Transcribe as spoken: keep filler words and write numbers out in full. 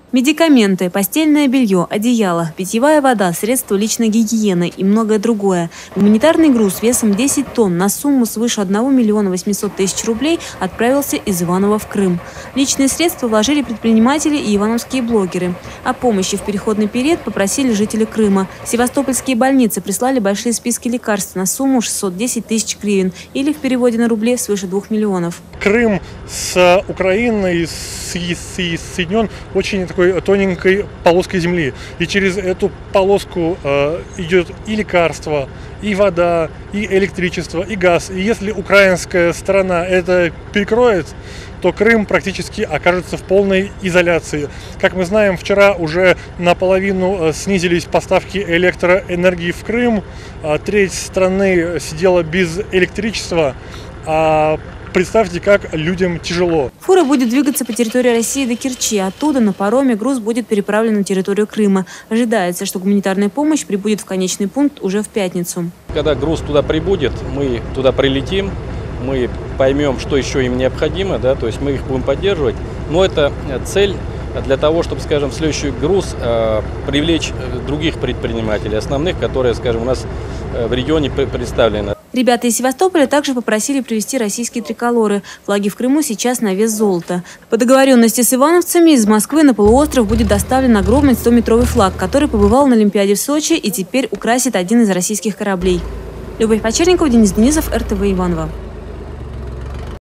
Медикаменты, постельное белье, одеяло, питьевая вода, средства личной гигиены и многое другое. Гуманитарный груз весом десять тонн на сумму свыше одного миллиона восьмисот тысяч рублей отправился из Иваново в Крым. Личные средства вложили предприниматели и ивановские блогеры. О помощи в переходный период попросили жители Крыма. Севастопольские больницы прислали большие списки лекарств на сумму шестьсот десять тысяч гривен или в переводе на рубли свыше двух миллионов. Крым с Украиной соединен очень такой тоненькой полоской земли. И через эту полоску э, идет и лекарство, и вода, и электричество, и газ. И если украинская сторона это перекроет, то Крым практически окажется в полной изоляции. Как мы знаем, вчера уже наполовину снизились поставки электроэнергии в Крым. Треть страны сидела без электричества. А представьте, как людям тяжело. Фура будет двигаться по территории России до Керчи. Оттуда на пароме груз будет переправлен на территорию Крыма. Ожидается, что гуманитарная помощь прибудет в конечный пункт уже в пятницу. Когда груз туда прибудет, мы туда прилетим, мы поймем, что еще им необходимо, да, то есть мы их будем поддерживать. Но это цель для того, чтобы, скажем, в следующий груз э, привлечь других предпринимателей, основных, которые, скажем, у нас в регионе представлены. Ребята из Севастополя также попросили привезти российские триколоры. Флаги в Крыму сейчас на вес золота. По договоренности с ивановцами из Москвы на полуостров будет доставлен огромный стометровый флаг, который побывал на Олимпиаде в Сочи и теперь украсит один из российских кораблей. Любовь Почерникова, Денис Денисов, эр тэ вэ Иваново.